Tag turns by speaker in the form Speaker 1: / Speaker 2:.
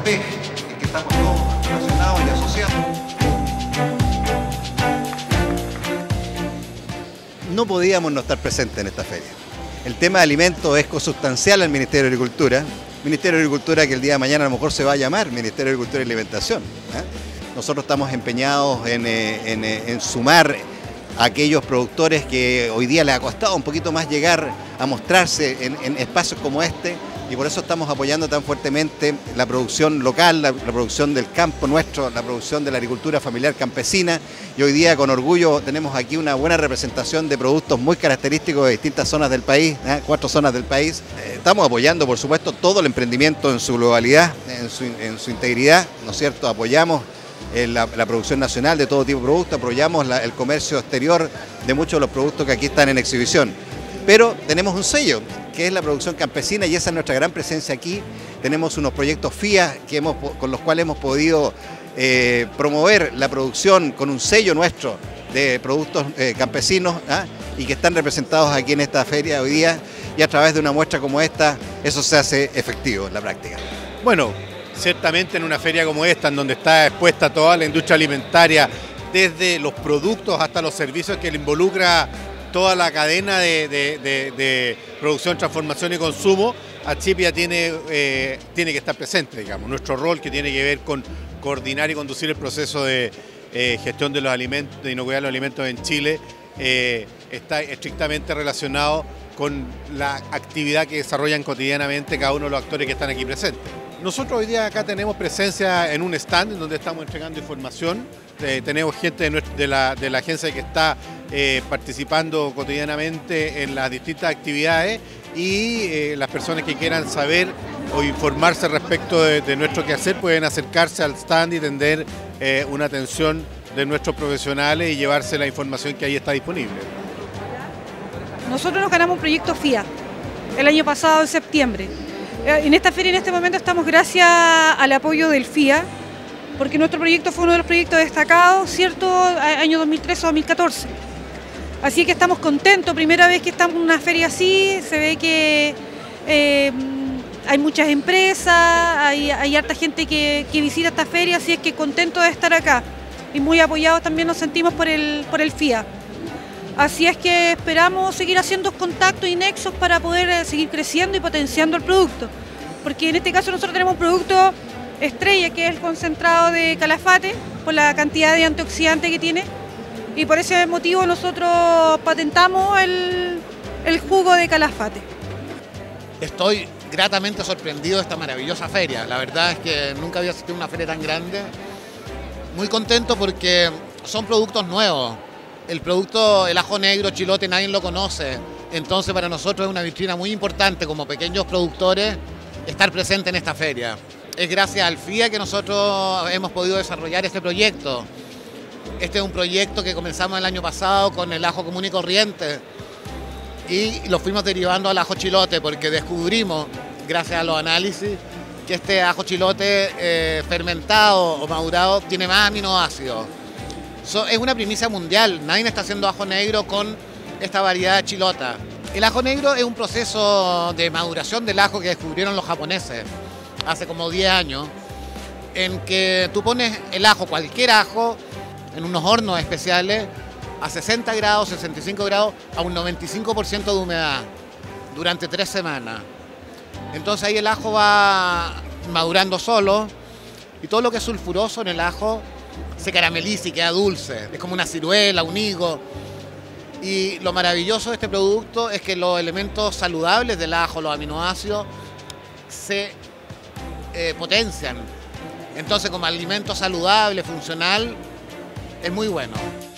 Speaker 1: PEG, en que estamos todos relacionados y asociados.
Speaker 2: No podíamos no estar presentes en esta feria. El tema de alimentos es consustancial al Ministerio de Agricultura. Ministerio de Agricultura que el día de mañana a lo mejor se va a llamar Ministerio de Agricultura y Alimentación. Nosotros estamos empeñados en sumar a aquellos productores que hoy día les ha costado un poquito más llegar a mostrarse en espacios como este, y por eso estamos apoyando tan fuertemente la producción local, la producción del campo nuestro, la producción de la agricultura familiar campesina, y hoy día con orgullo tenemos aquí una buena representación de productos muy característicos de distintas zonas del país, 4 zonas del país. Estamos apoyando, por supuesto, todo el emprendimiento en su globalidad, en su integridad, ¿no es cierto? Apoyamos la producción nacional de todo tipo de productos, apoyamos el comercio exterior de muchos de los productos que aquí están en exhibición. Pero tenemos un sello, que es la producción campesina, y esa es nuestra gran presencia aquí. Tenemos unos proyectos FIA con los cuales hemos podido promover la producción con un sello nuestro de productos campesinos, y que están representados aquí en esta feria hoy día, y a través de una muestra como esta, eso se hace efectivo en la práctica.
Speaker 3: Bueno, ciertamente en una feria como esta, en donde está expuesta toda la industria alimentaria, desde los productos hasta los servicios que le involucra toda la cadena de producción, transformación y consumo, Achipia tiene que estar presente, digamos. Nuestro rol, que tiene que ver con coordinar y conducir el proceso de gestión de los alimentos, de inocuidad de los alimentos en Chile, está estrictamente relacionado con la actividad que desarrollan cotidianamente cada uno de los actores que están aquí presentes. Nosotros hoy día acá tenemos presencia en un stand en donde estamos entregando información. Tenemos gente de la agencia que está participando cotidianamente en las distintas actividades, y las personas que quieran saber o informarse respecto de nuestro quehacer pueden acercarse al stand y tener una atención de nuestros profesionales y llevarse la información que ahí está disponible.
Speaker 4: Nosotros nos ganamos un proyecto FIA el año pasado, en septiembre. En esta feria, en este momento, estamos gracias al apoyo del FIA, porque nuestro proyecto fue uno de los proyectos destacados, ¿cierto?, año 2013-2014. Así que estamos contentos, primera vez que estamos en una feria así, se ve que hay muchas empresas, hay harta gente que visita esta feria, así es que contentos de estar acá. Y muy apoyados también nos sentimos por el FIA. Así es que esperamos seguir haciendo contactos y nexos para poder seguir creciendo y potenciando el producto. Porque en este caso nosotros tenemos un producto estrella, que es el concentrado de Calafate, por la cantidad de antioxidantes que tiene. Y por ese motivo nosotros patentamos el jugo de Calafate.
Speaker 5: Estoy gratamente sorprendido de esta maravillosa feria. La verdad es que nunca había asistido a una feria tan grande. Muy contento porque son productos nuevos. El ajo negro chilote nadie lo conoce, entonces para nosotros es una vitrina muy importante como pequeños productores estar presente en esta feria. Es gracias al FIA que nosotros hemos podido desarrollar este proyecto. Este es un proyecto que comenzamos el año pasado con el ajo común y corriente, y lo fuimos derivando al ajo chilote porque descubrimos, gracias a los análisis, que este ajo chilote fermentado o madurado tiene más aminoácidos. Es una primicia mundial, nadie está haciendo ajo negro con esta variedad chilota. El ajo negro es un proceso de maduración del ajo que descubrieron los japoneses hace como 10 años, en que tú pones el ajo, cualquier ajo, en unos hornos especiales a 60 grados, 65 grados, a un 95% de humedad durante 3 semanas. Entonces ahí el ajo va madurando solo, y todo lo que es sulfuroso en el ajo se carameliza y queda dulce, es como una ciruela, un higo. Y lo maravilloso de este producto es que los elementos saludables del ajo, los aminoácidos, se potencian. Entonces, como alimento saludable, funcional, es muy bueno.